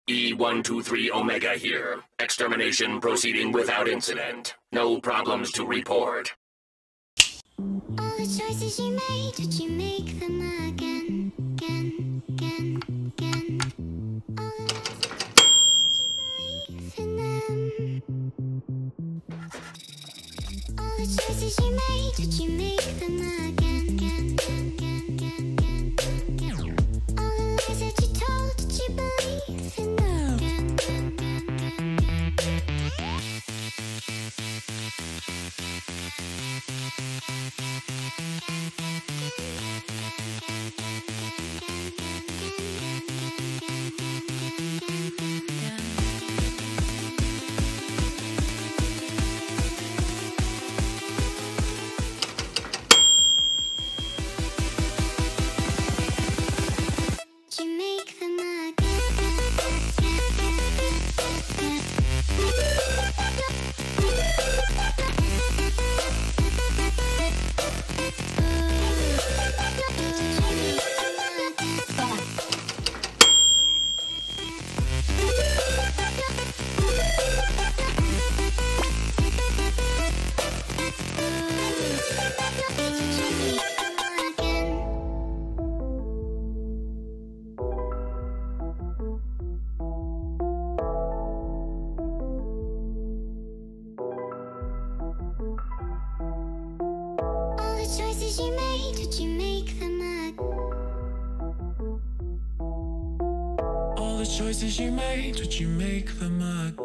E123 Omega here. Extermination proceeding without incident. No problems to report. All the choices you made, did you make them again, again, again, again? All the lies that you believe in them. All the choices you made, did you make them again, again, again, again, again, again? All the lies that you told, did you believe in them? Again, again, again, again, again. You make them choices you made, did you make them All the choices you made, did you make them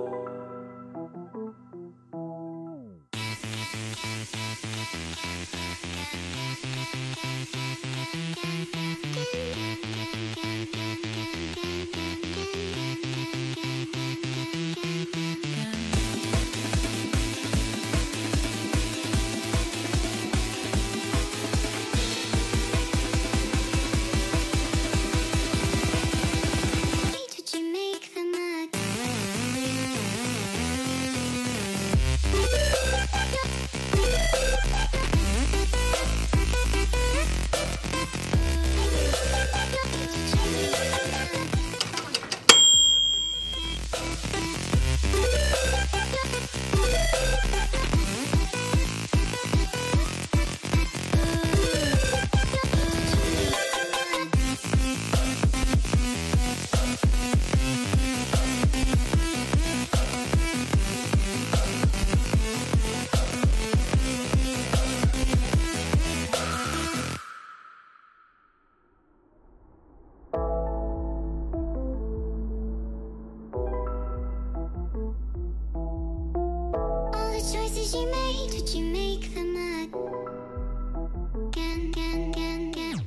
did you make them All the choices you made, did you make them again, again, again, again?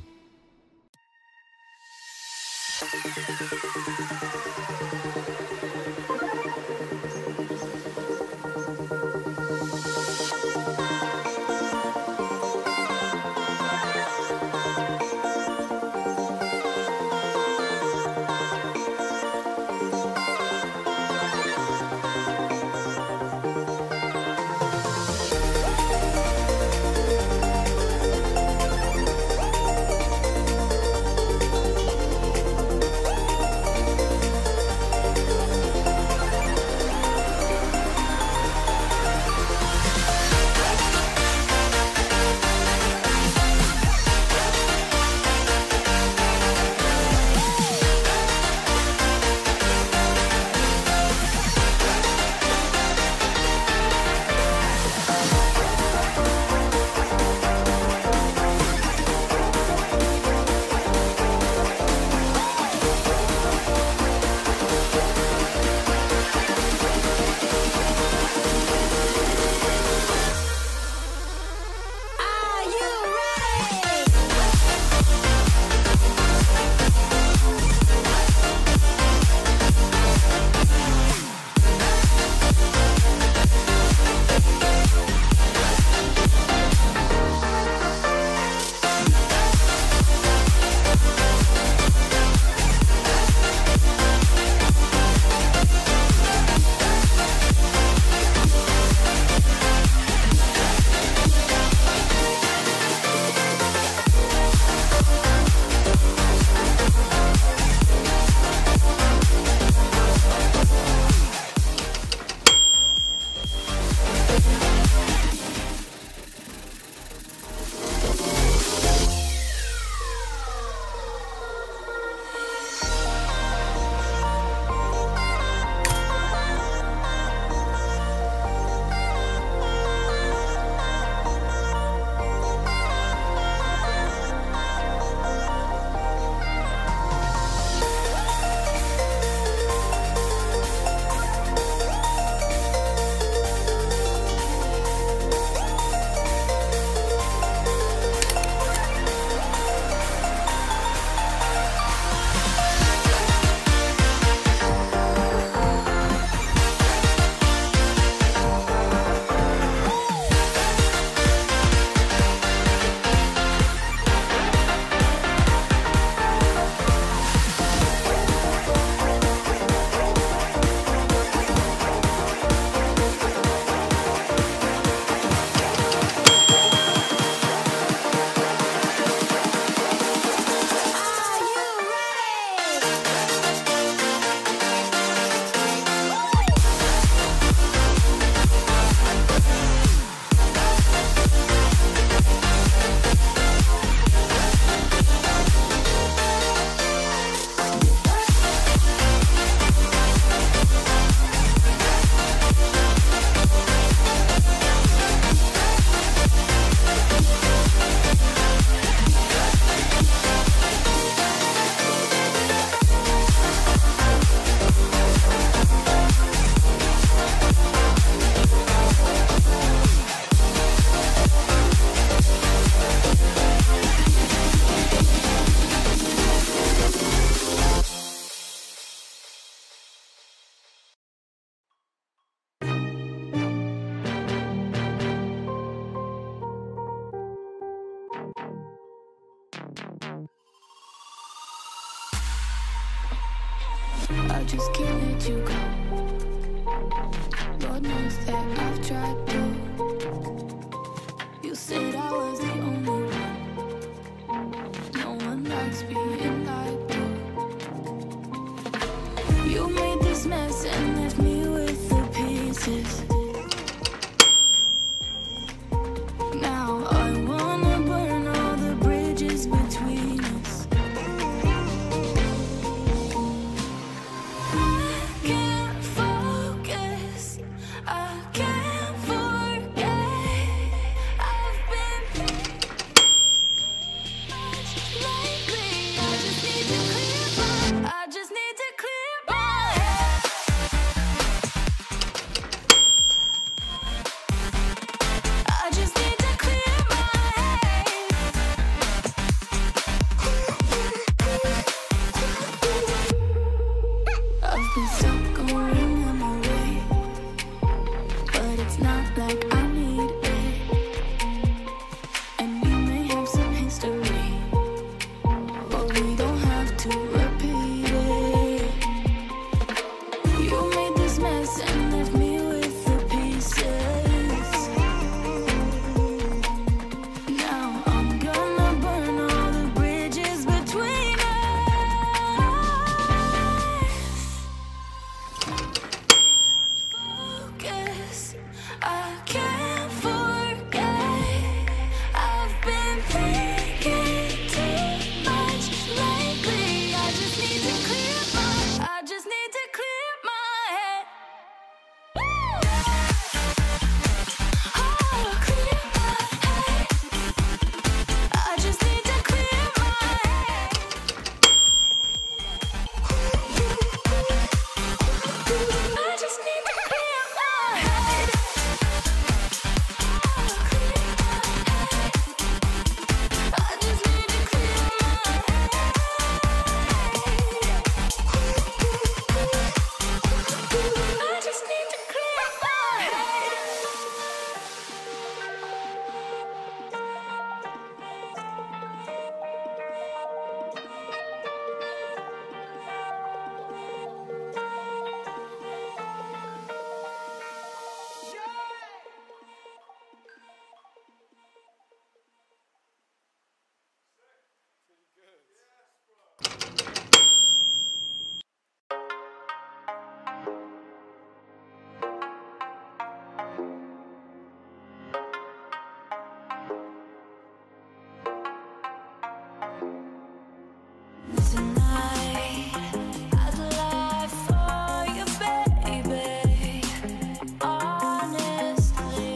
I just can't let you go. Lord knows that I've tried to. You said I was the only one. No one likes being lied to. You made this mess and left me with the pieces. Now I wanna burn all the bridges between us. I can't focus, I can't forget. I've been much lately. I just need to clear my head. I just need to clear my head. I've been stuck on memory, but it's not like I need it. And we may have some history, but we don't have to repeat it. You made this mess and left me with the pieces. Now I'm gonna burn all the bridges between us. Focus, I can't forget. I've been thinking too much lately. I just need to clear my head. Oh, clear my head. I just need to clear my head. I just need to clear my head. I just need to clear my head. I just need to clear my head. Tonight, I'd lie for you, baby. Honestly,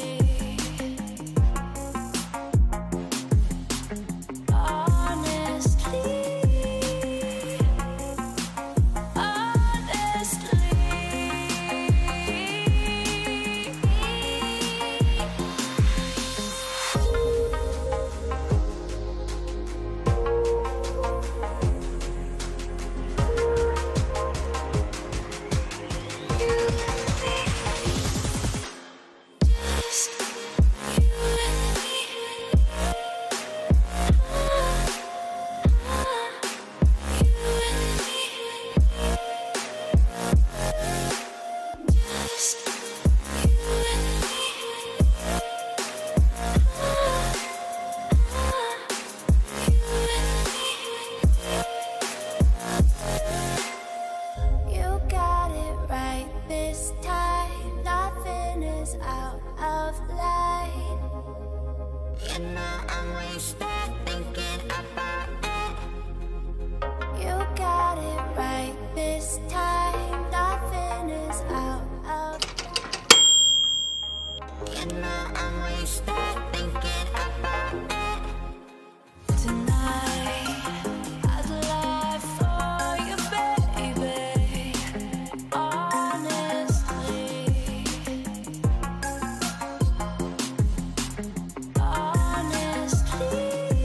honestly.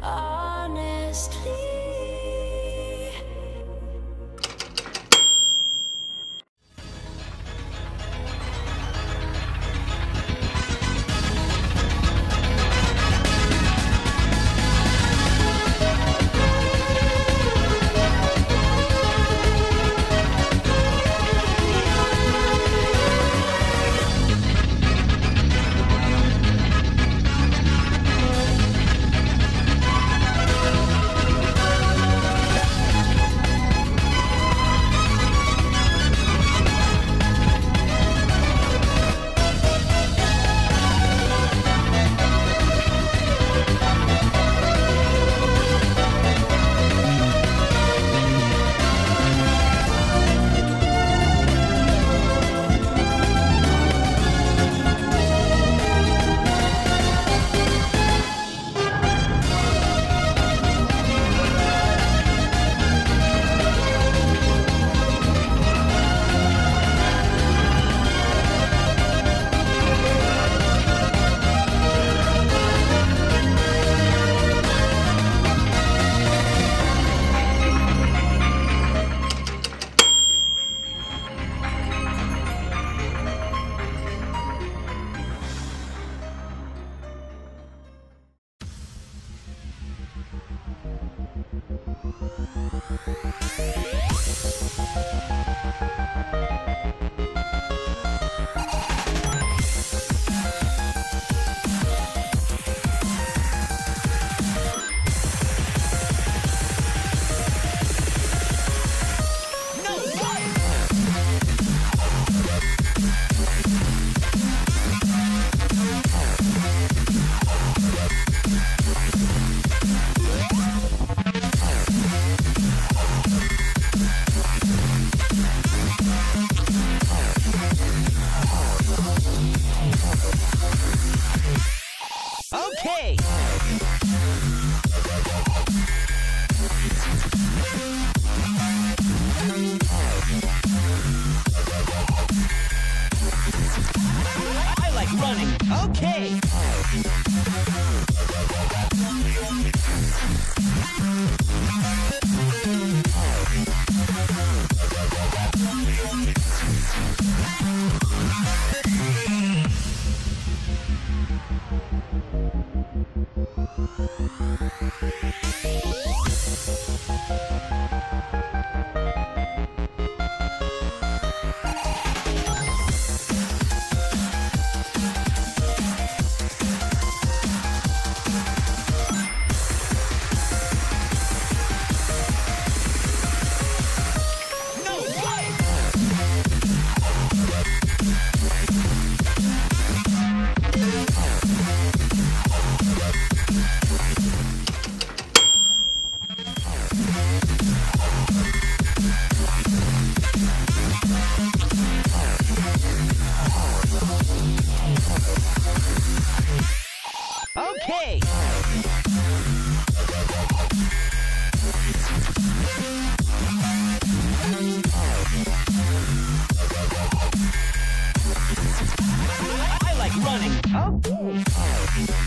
honestly. Okay. I like running. Okay. Okay. I like running. Okay.